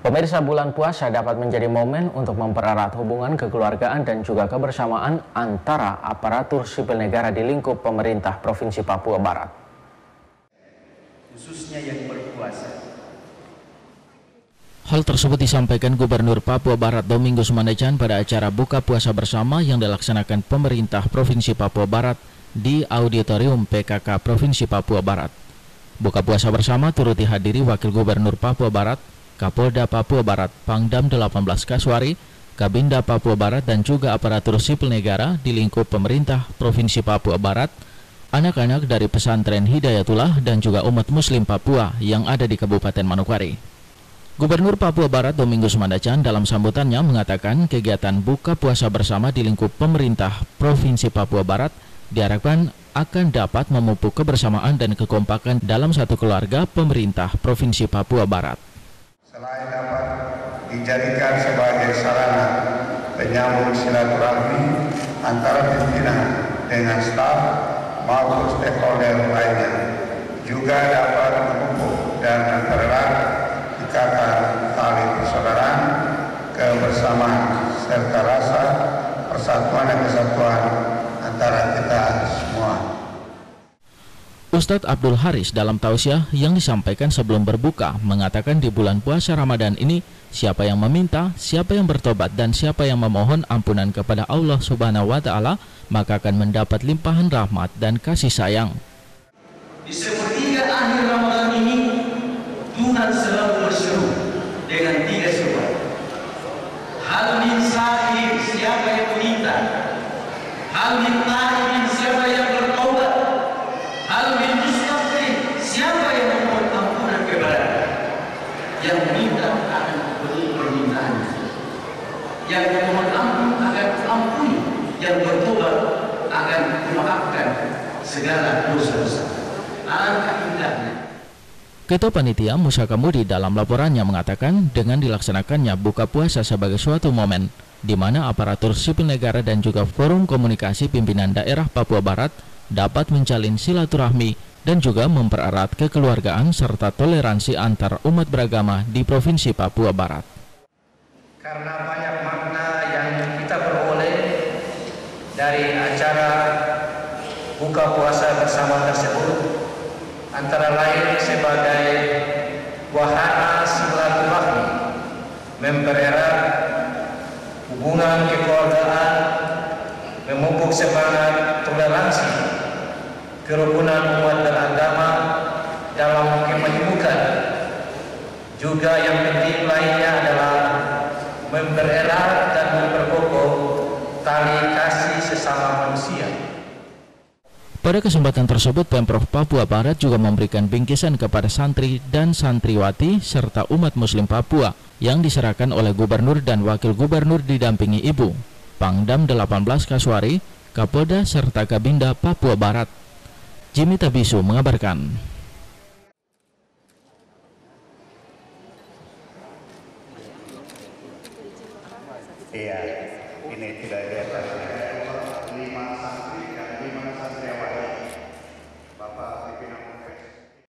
Pemirsa, bulan puasa dapat menjadi momen untuk mempererat hubungan kekeluargaan dan juga kebersamaan antara aparatur sipil negara di lingkup pemerintah Provinsi Papua Barat. Khususnya yang berpuasa. Hal tersebut disampaikan Gubernur Papua Barat Domingus Mandacan pada acara buka puasa bersama yang dilaksanakan pemerintah Provinsi Papua Barat di Auditorium PKK Provinsi Papua Barat. Buka puasa bersama turut dihadiri Wakil Gubernur Papua Barat, Kapolda Papua Barat, Pangdam 18 Kaswari, Kabinda Papua Barat dan juga aparatur sipil negara di lingkup pemerintah Provinsi Papua Barat, anak-anak dari pesantren Hidayatullah dan juga umat muslim Papua yang ada di Kabupaten Manokwari. Gubernur Papua Barat Domingus Mandacan dalam sambutannya mengatakan kegiatan buka puasa bersama di lingkup pemerintah Provinsi Papua Barat diharapkan akan dapat memupuk kebersamaan dan kekompakan dalam satu keluarga pemerintah Provinsi Papua Barat. Selain dapat dijadikan sebagai sarana penyambung silaturahmi antara pimpinan dengan staf maupun stakeholder lainnya, juga dapat memupuk dan mempererat ikatan tali persaudaraan, kebersamaan serta rasa persatuan dan kesatuan antara kita semua. Ustadz Abdul Haris dalam tausiah yang disampaikan sebelum berbuka mengatakan di bulan puasa Ramadan ini siapa yang meminta, siapa yang bertobat dan siapa yang memohon ampunan kepada Allah Subhanahu wa Ta'ala maka akan mendapat limpahan rahmat dan kasih sayang. Di sepertiga akhir Ramadan ini Tuhan selalu berseru dengan 3 seruan. Hal min sa'il, siapa yang meminta. Hal min ta'ibin, siapa yang bertobat. Hal min mustaghfir, siapa yang memohon ampunan kepada. Yang meminta akan diberi permintaannya. Yang memohon ampun akan ampuni. Yang bertobat akan memaafkan segala dosa-dosa. Alangkah indahnya. Ketua Panitia Musa Kamudi dalam laporannya mengatakan dengan dilaksanakannya buka puasa sebagai suatu momen di mana aparatur sipil negara dan juga forum komunikasi pimpinan daerah Papua Barat dapat menjalin silaturahmi dan juga mempererat kekeluargaan serta toleransi antar umat beragama di Provinsi Papua Barat. Karena banyak makna yang kita peroleh dari acara buka puasa bersama tersebut, antara lain sebagai wahana silaturahmi, mempererat hubungan kekeluargaan, memupuk semangat toleransi, kerukunan umat beragama dalam kemenyubukan. Juga yang penting lainnya adalah mempererat dan memperkokoh tali kasih sesama manusia. Pada kesempatan tersebut, Pemprov Papua Barat juga memberikan bingkisan kepada santri dan santriwati serta umat muslim Papua yang diserahkan oleh Gubernur dan Wakil Gubernur didampingi Ibu, Pangdam 18 Kaswari, Kapolda serta Kabinda Papua Barat. Jimmy Tabisu mengabarkan. Iya, ini tidak di atas 5 santri dan 5 santriwati.